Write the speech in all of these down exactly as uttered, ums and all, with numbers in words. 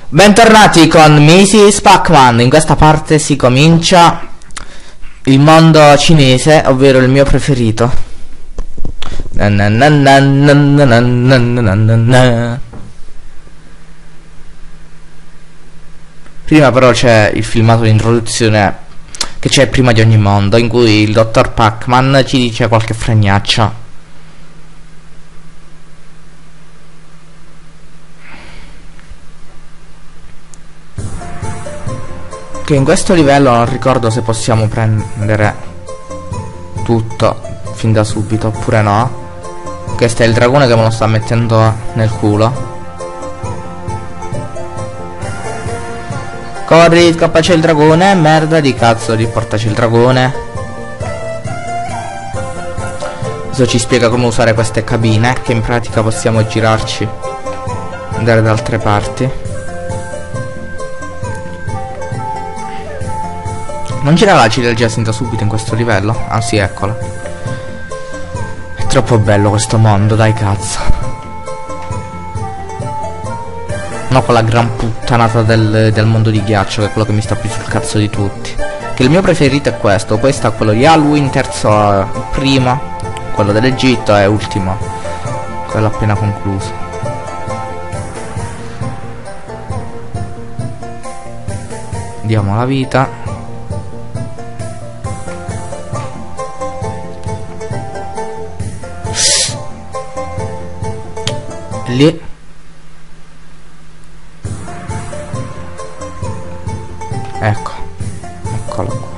Bentornati con missus Pac-Man. In questa parte si comincia il mondo cinese, ovvero il mio preferito. Prima però c'è il filmato di introduzione che c'è prima di ogni mondo, in cui il dottor Pac-Man ci dice qualche fregnaccia. Che in questo livello non ricordo se possiamo prendere tutto fin da subito oppure no. Questo è il dragone che me lo sta mettendo nel culo. Corri, scappaci il dragone, merda di cazzo, riportaci il dragone. Adesso ci spiega come usare queste cabine, che in pratica possiamo girarci, andare da altre parti. Non c'era la ciliegia sin da subito in questo livello? Ah sì, eccola. È troppo bello questo mondo, dai cazzo. No, quella gran puttanata del, del mondo di ghiaccio, che è quello che mi sta più sul cazzo di tutti. Che il mio preferito è questo, poi sta quello di Halloween, terzo eh, primo, quello dell'Egitto e ultimo, quello appena concluso. Diamo la vita. Lì. Ecco. Eccolo qua.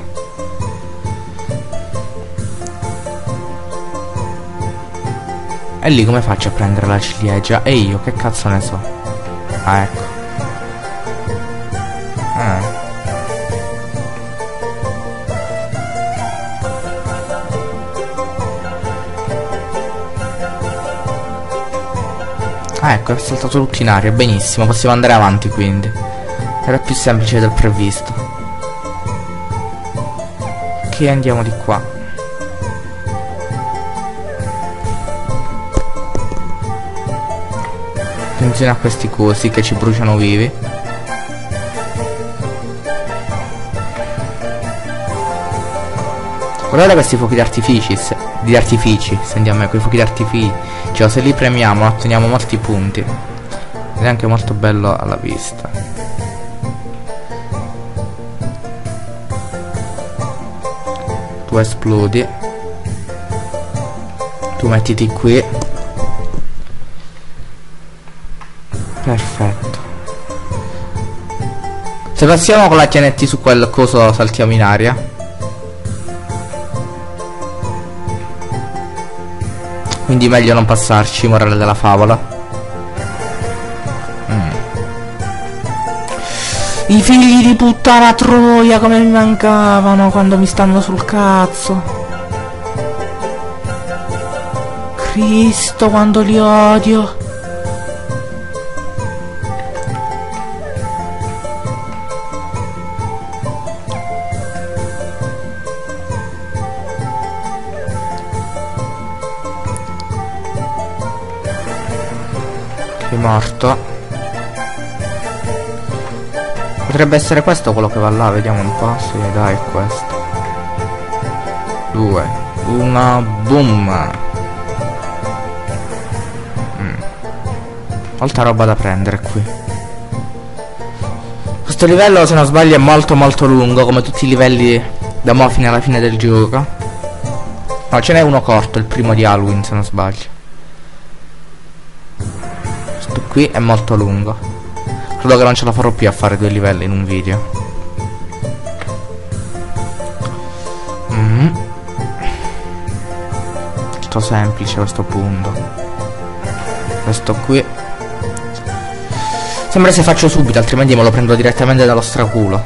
E lì come faccio a prendere la ciliegia? E io che cazzo ne so? Ah, ecco. Ah. Ah, ecco, è saltato tutto in aria, benissimo, possiamo andare avanti quindi. Era più semplice del previsto. Ok, andiamo di qua. Attenzione a questi cosi che ci bruciano vivi. Guardate questi fuochi di artifici, se, di artifici, se andiamo a quei fuochi di artifici, cioè se li premiamo otteniamo molti punti. Ed è anche molto bello alla vista. Tu esplodi. Tu mettiti qui. Perfetto. Se passiamo con la T N T su quel coso saltiamo in aria. Quindi meglio non passarci, morale della favola. Mm. I figli di puttana troia come mi mancavano quando mi stanno sul cazzo. Cristo quando li odio. Morto. Potrebbe essere questo quello che va là, vediamo un po'. Sì, dai, è questo. Due. Una. Boom. Mm. Molta roba da prendere qui. Questo livello, se non sbaglio, è molto molto lungo, come tutti i livelli da mo' fino alla fine del gioco. No, ce n'è uno corto, il primo di Halloween, se non sbaglio. Qui è molto lungo. Credo che non ce la farò più a fare due livelli in un video. mm. Tutto semplice questo punto. Questo qui sembra se faccio subito, altrimenti me lo prendo direttamente dallo straculo.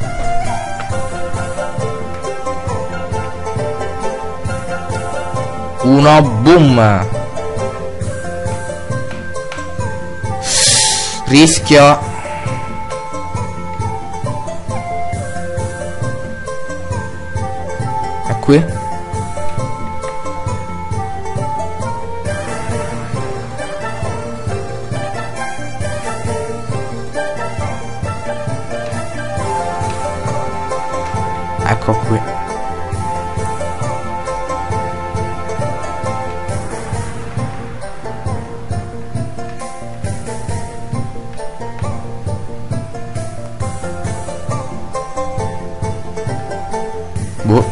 Uno, boom. Rischio. È qui? Ecco qui. Boh.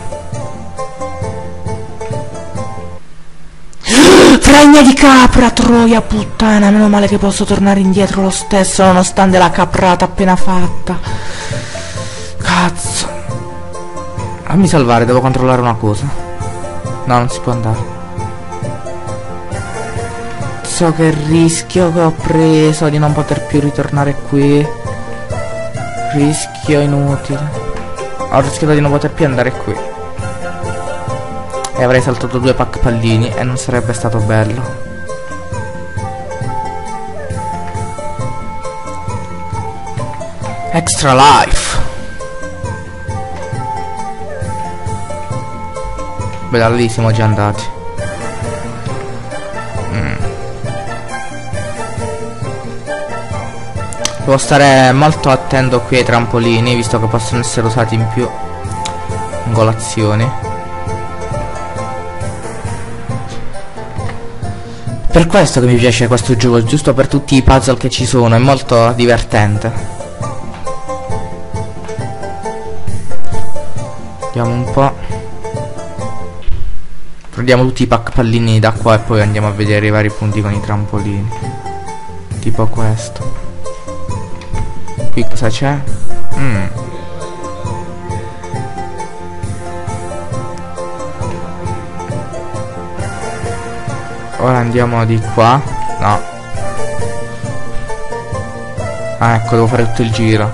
Fregna di capra, troia puttana, meno male che posso tornare indietro lo stesso nonostante la caprata appena fatta. Cazzo. Fammi salvare, devo controllare una cosa. No, non si può andare. So che rischio che ho preso di non poter più ritornare qui. Rischio inutile. Ho rischiato di non poter più andare qui. E avrei saltato due pack pallini e non sarebbe stato bello. Extra life. Beh, da lì siamo già andati. mm. Devo stare molto attento qui ai trampolini, visto che possono essere usati in più angolazioni. Per questo che mi piace questo gioco, giusto per tutti i puzzle che ci sono, è molto divertente. Vediamo un po'. Prendiamo tutti i pack pallini da qua e poi andiamo a vedere i vari punti con i trampolini. Tipo questo. Qui cosa c'è? Mm. Ora andiamo di qua. No. Ah, ecco, devo fare tutto il giro.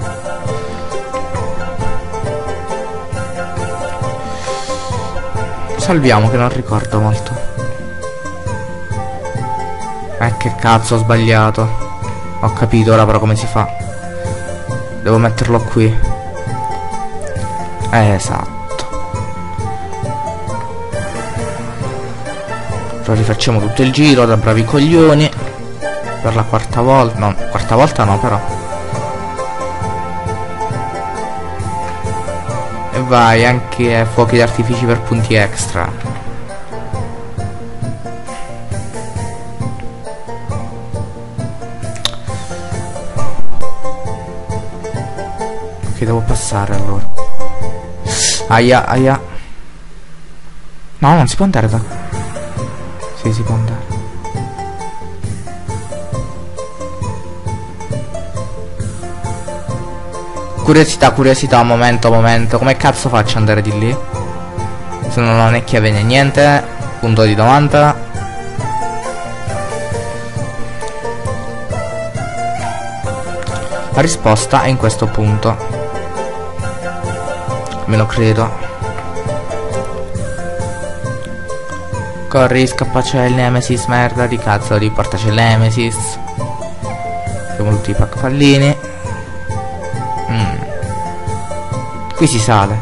Salviamo che non ricordo molto. Eh, che cazzo, ho sbagliato. Ho capito ora però come si fa. Devo metterlo qui. Eh, esatto. Ora rifacciamo tutto il giro da bravi coglioni. Per la quarta volta. No, quarta volta no però. E vai, anche fuochi d'artifici per punti extra. Ok, devo passare allora. Aia, aia. No, non si può andare da qua. Sì, si può andare. Curiosità, curiosità, momento, momento. Come cazzo faccio ad andare di lì? Se non è chiave né niente. Punto di domanda. La risposta è in questo punto. Me lo credo. Corri, scappa, c'è il Nemesis, merda di cazzo, riportaci il Nemesis. Abbiamo tutti i pack pallini. Mm. Qui si sale.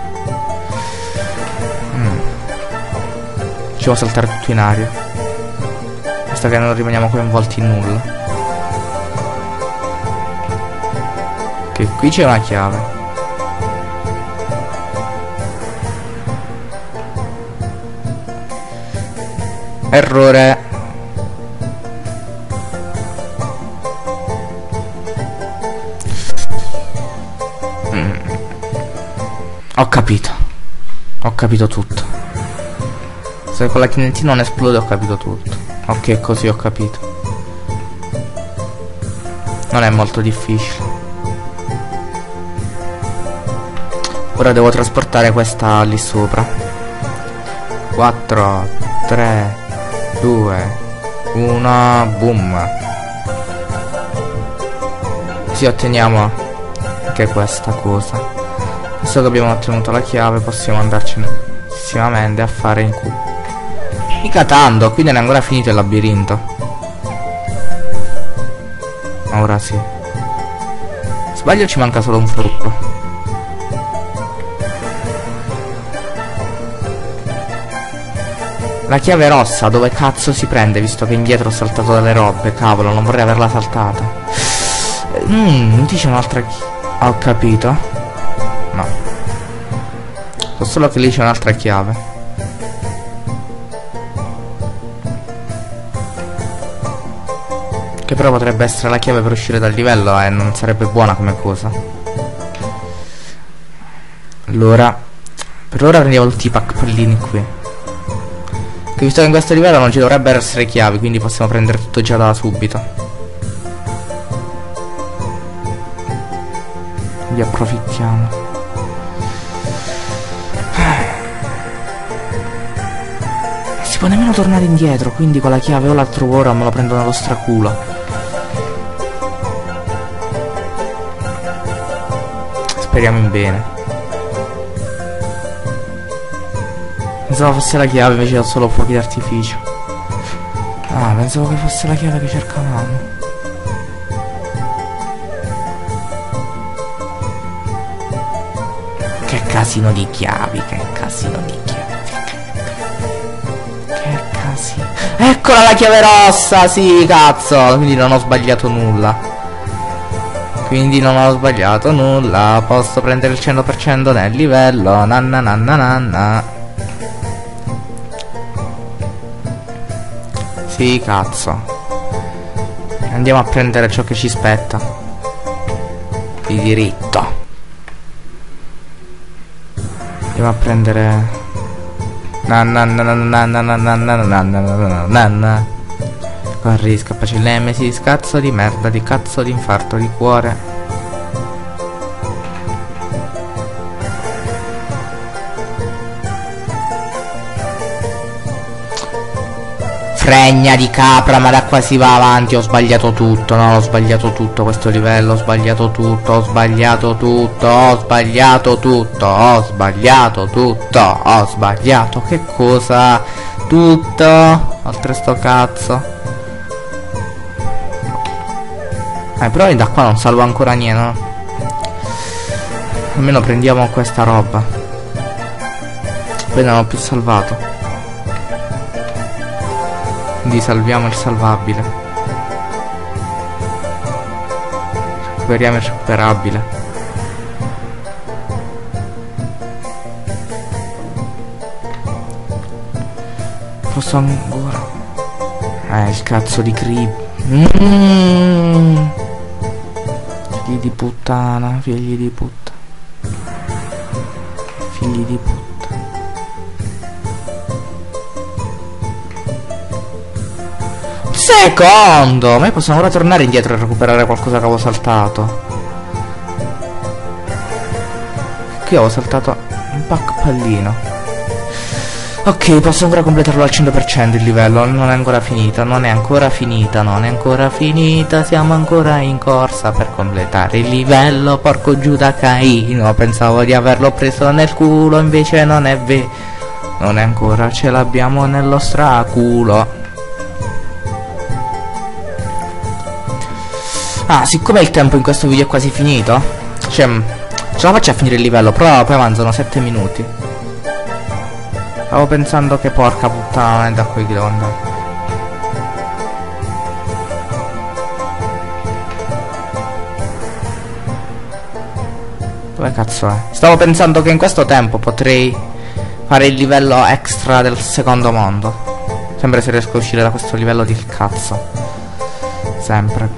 Mm. Ci devo saltare tutto in aria. Basta che non rimaniamo coinvolti in nulla. Che qui c'è una chiave. Errore. Mm. Ho capito. Ho capito tutto. Se con la T N T non esplode ho capito tutto. Ok, così ho capito. Non è molto difficile. Ora devo trasportare questa lì sopra. quattro, tre, due, uno, boom. Così otteniamo anche questa cosa. Adesso che abbiamo ottenuto la chiave possiamo andarcene successivamente a fare in culo. Mica tanto, qui non è ancora finito il labirinto. Ora sì. Sbaglio, ci manca solo un frutto. La chiave rossa dove cazzo si prende, visto che indietro ho saltato delle robe? Cavolo, non vorrei averla saltata. Mmm, mi dice un'altra chiave. Ho capito. No. So solo che lì c'è un'altra chiave. Che però potrebbe essere la chiave per uscire dal livello e non sarebbe buona come cosa. Allora, per ora prendiamo tutti i pack pallini qui. Che visto che in questo livello non ci dovrebbero essere chiavi, quindi possiamo prendere tutto già da subito. Quindi approfittiamo. Non si può nemmeno tornare indietro, quindi con la chiave o la trovo ora o me lo prendo nello straculo. Speriamo in bene. Pensavo fosse la chiave, invece ho solo fuochi d'artificio. Ah, pensavo che fosse la chiave che cercavamo. Che casino di chiavi, che casino di chiavi. Che casino. Eccola la chiave rossa, sì, cazzo. Quindi non ho sbagliato nulla. Quindi non ho sbagliato nulla. Posso prendere il cento per cento nel livello. Nanna nanna nanna. Sì, cazzo. Andiamo a prendere ciò che ci spetta di diritto. Andiamo a prendere nanna nanna nanna nanna nanna nanna. Corri, scappaci il Nemesis, cazzo di merda, di cazzo di infarto di cuore. Fregna di capra, ma da qua si va avanti. Ho sbagliato tutto, no, ho sbagliato tutto questo livello, ho sbagliato tutto, ho sbagliato tutto, ho sbagliato tutto, ho sbagliato tutto, ho sbagliato, che cosa? Tutto, oltre sto cazzo. Eh, però da qua non salvo ancora niente, no? Almeno prendiamo questa roba. Poi non ho più salvato. Quindi salviamo il salvabile. Recuperiamo il recuperabile. Posso ancora? Eh, il cazzo di creep. Mm. Figli di puttana, figli di puttana. Figli di puttana. Secondo! Ma possiamo ora tornare indietro e recuperare qualcosa che avevo saltato. Qui avevo saltato un pack pallino. Ok, posso ancora completarlo al cento per cento il livello. Non è ancora finita, non è ancora finita, non è ancora finita. Siamo ancora in corsa per completare il livello. Porco Giuda Caino. Pensavo di averlo preso nel culo, invece non è vero. Non è ancora, ce l'abbiamo nello straculo. Ah, siccome il tempo in questo video è quasi finito, cioè, ce la faccio a finire il livello, però poi avanzano sette minuti. Stavo pensando che porca puttana, non è da qui che devo andare. Dove cazzo è? Stavo pensando che in questo tempo potrei fare il livello extra del secondo mondo. Sempre se riesco a uscire da questo livello di cazzo. Sempre.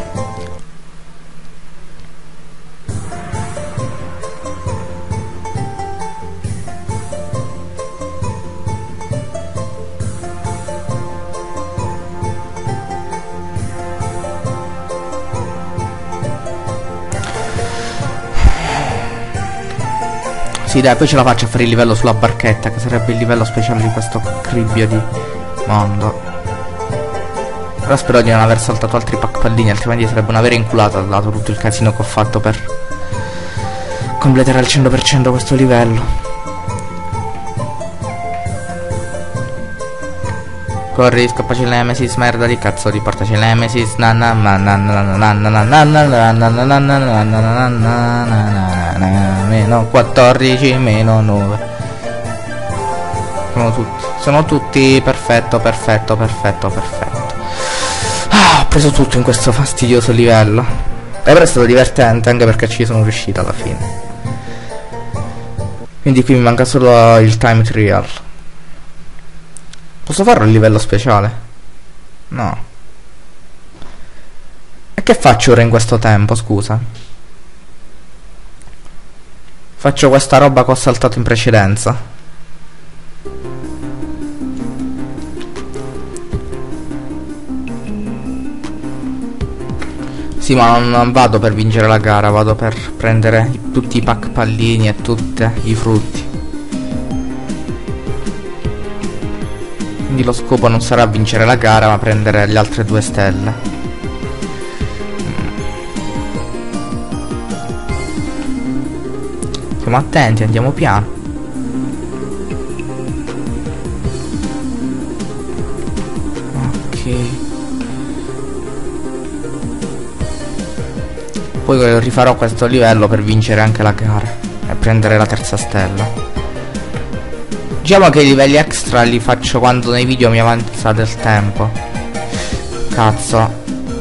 Sì, dai, poi ce la faccio a fare il livello sulla barchetta, che sarebbe il livello speciale di questo cribbio di mondo. Però spero di non aver saltato altri pack pallini, altrimenti sarebbe una vera inculata dato tutto il casino che ho fatto per completare al cento per cento questo livello. Corri, scappaci il Nemesis, merda di cazzo, riportaci il Nemesis. Nanna meno quattordici meno nove. Sono tutti, sono tutti perfetto, perfetto, perfetto, perfetto. Ah, ho preso tutto in questo fastidioso livello. E però è stato divertente, anche perché ci sono riuscito alla fine. Quindi qui mi manca solo il time trial. Posso fare un livello speciale? No. E che faccio ora in questo tempo, scusa? Faccio questa roba che ho saltato in precedenza. Sì, ma non, non vado per vincere la gara, vado per prendere tutti i pack pallini e tutti i frutti. Quindi lo scopo non sarà vincere la gara, ma prendere le altre due stelle. Siamo attenti, andiamo piano. Ok. Poi rifarò questo livello per vincere anche la gara e prendere la terza stella. Diciamo che i livelli extra li faccio quando nei video mi avanza del tempo. Cazzo.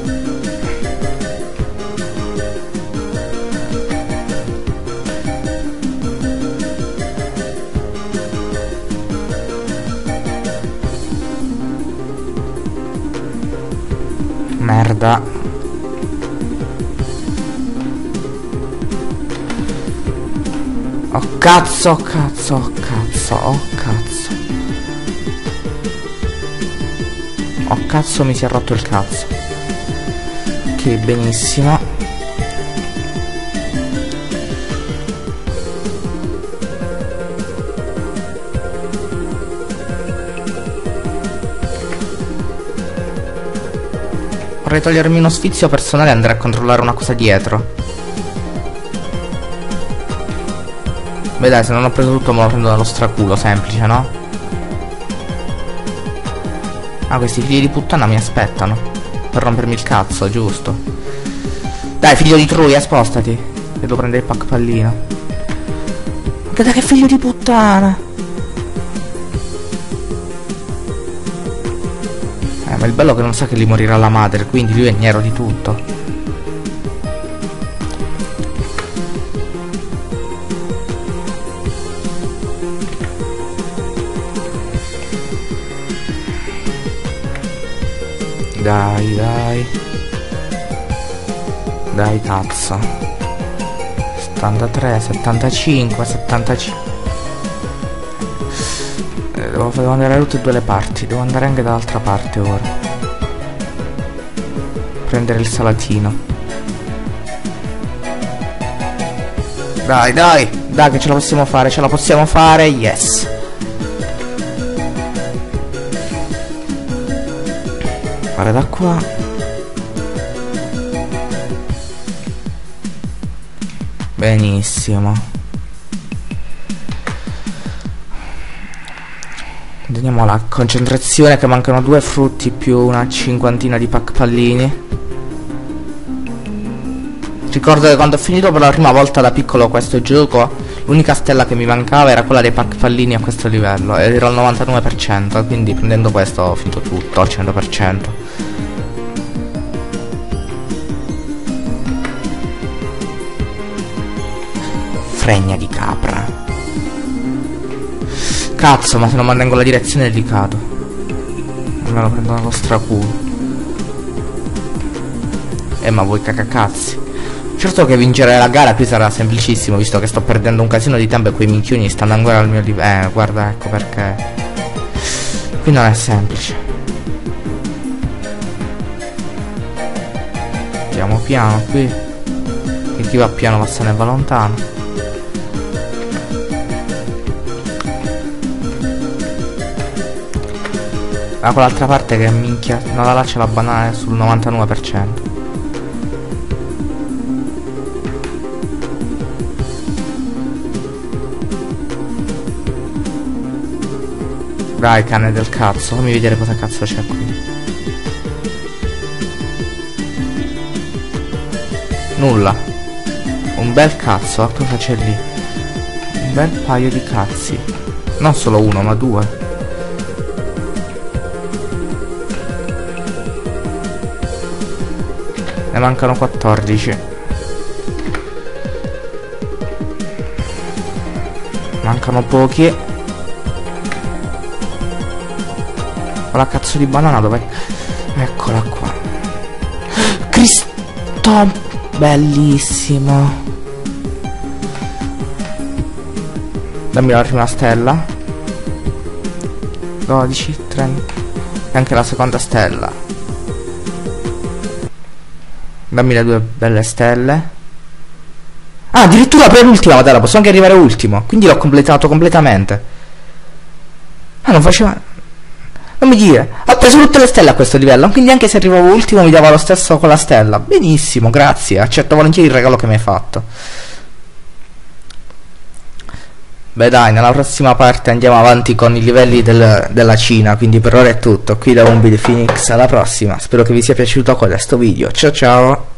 Merda. Oh cazzo, oh cazzo, oh cazzo, oh cazzo. Oh cazzo, mi si è rotto il cazzo. Ok, benissimo. Vorrei togliermi uno sfizio personale e andare a controllare una cosa dietro. Beh dai, se non ho preso tutto me lo prendo dallo straculo, semplice, no? Ah, questi figli di puttana mi aspettano per rompermi il cazzo, giusto? Dai, figlio di Troia, spostati. Devo prendere il pack pallino. Guarda che figlio di puttana! Eh, ma il bello è che non sa che gli morirà la madre, quindi lui è ignaro di tutto. Dai, dai. Dai, cazzo. settantatré, settantacinque, settantacinque. Eh, devo, devo andare da tutte e due le parti. Devo andare anche dall'altra parte ora. Prendere il salatino. Dai, dai. Dai che ce la possiamo fare, ce la possiamo fare. Yes. Da qua. Benissimo. Andiamo alla concentrazione, che mancano due frutti più una cinquantina di pack pallini. Ricordo che quando ho finito per la prima volta da piccolo questo gioco, l'unica stella che mi mancava era quella dei pack pallini a questo livello ed ero al novantanove per cento, quindi prendendo questo ho finito tutto al cento per cento. Fregna di capra. Cazzo, ma se non mantengo la direzione è delicato. Me lo prendo dallo straculo. Eh, ma voi cacacazzi. Certo che vincere la gara qui sarà semplicissimo, visto che sto perdendo un casino di tempo e quei minchioni stanno ancora al mio livello. Eh, guarda, ecco perché. Qui non è semplice. Andiamo piano qui. Che chi va piano ma se ne va lontano. Da quell'altra parte che minchia. No, là c'è la banana sul novantanove per cento. Dai, cane del cazzo, fammi vedere cosa cazzo c'è qui. Nulla. Un bel cazzo, cosa c'è lì? Un bel paio di cazzi. Non solo uno, ma due. Ne mancano quattordici. Mancano pochi. La cazzo di banana dov'è? Eccola qua. Cristo, bellissimo. Dammi la prima stella. dodici, trenta. E anche la seconda stella. Dammi le due belle stelle. Ah, addirittura per l'ultima, guarda, posso anche arrivare ultimo. Quindi l'ho completato completamente. Ah, non faceva... Non mi dire. Ho preso tutte le stelle a questo livello. Quindi anche se arrivavo ultimo mi dava lo stesso con la stella. Benissimo, grazie. Accetto volentieri il regalo che mi hai fatto. Beh dai, nella prossima parte andiamo avanti con i livelli del, della Cina. Quindi per ora è tutto. Qui da Umbi The Phoenix, alla prossima. Spero che vi sia piaciuto questo video. Ciao ciao.